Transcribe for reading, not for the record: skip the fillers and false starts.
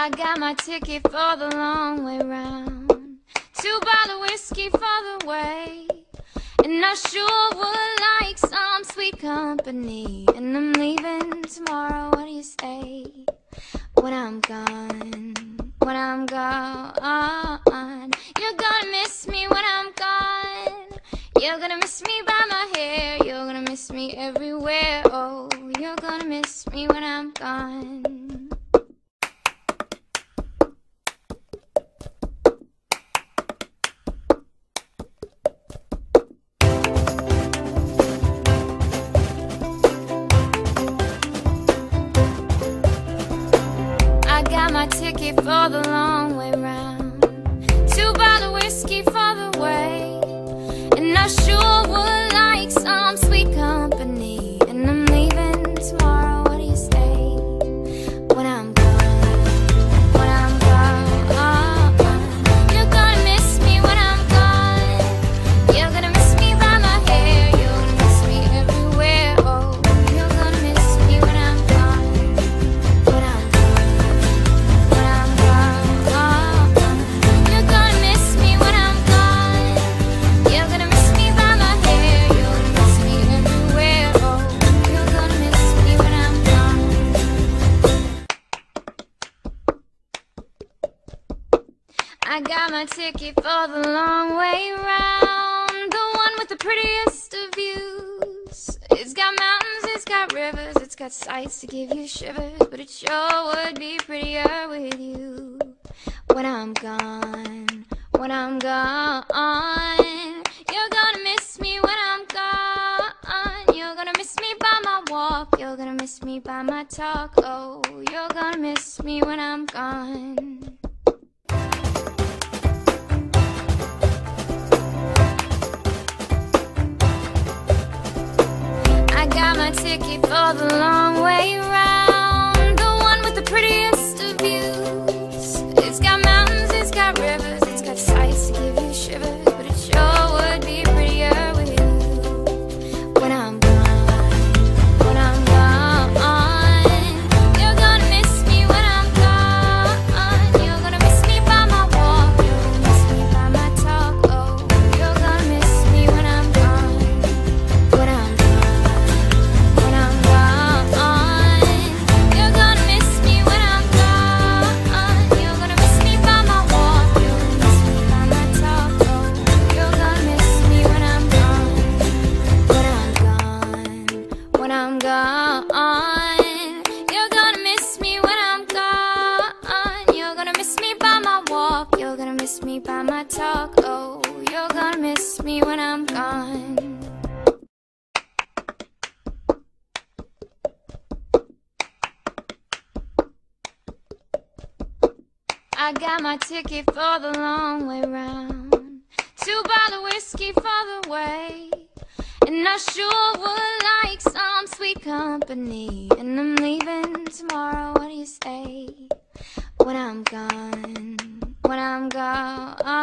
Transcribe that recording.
I got my ticket for the long way round, 2 bottles of whiskey for the way, and I sure would like some sweet company. And I'm leaving tomorrow, what do you say? When I'm gone, when I'm gone, you're gonna miss me when I'm gone. You're gonna miss me by my hair, you're gonna miss me everywhere. Oh, you're gonna miss me when I'm gone. I got my ticket for the long way round, 2 bottles of whiskey for the way, and I sure would like some sweet company. And I'm leaving tomorrow, what do you say? When I'm gone, when I'm gone, you're gonna miss me when I'm gone. You're gonna miss me by my hair, you're gonna miss me everywhere. Oh, you're gonna miss me when I'm gone, when I'm gone, when I'm gone. You're gonna miss me when I'm gone. You're gonna miss me by my hair, you're gonna miss me everywhere. Oh, you're gonna miss me when I'm gone. I got my ticket for the long way round, the one with the prettiest of views. It's got mountains, it's got rivers, it's got sights to give you shivers, but it sure would be prettier with you. When I'm gone, when I'm gone, you're gonna miss me when I'm gone. You're gonna miss me by my walk, you're gonna miss me by my talk. Oh, you're gonna miss me when I'm gone. I got my ticket for the long way round, the one with the prettiest of views. It's got mountains, it's got rivers, it's got sights to give you shivers, but it sure would be prettier with you. When I'm gone, when I'm gone, you're gonna miss me when I'm gone. You're gonna miss me by my walk, you're gonna miss me by my talk. Oh, you're gonna miss me when I'm gone, when I'm gone, when I'm gone. You're gonna miss me when I'm gone. You're gonna miss me by my walk, you're gonna miss me by my talk. Oh, you're gonna miss me when I'm gone, when I'm gone, when I'm gone. You're gonna miss me when I'm gone. You're gonna miss me by my walk, you're gonna miss me by my talk. Oh, you're gonna miss me when I'm gone. I got my ticket for the long way round, 2 bottles of whiskey for the way, and I sure would like some sweet company. And I'm leaving tomorrow, what do you say? When I'm gone, when I'm gone.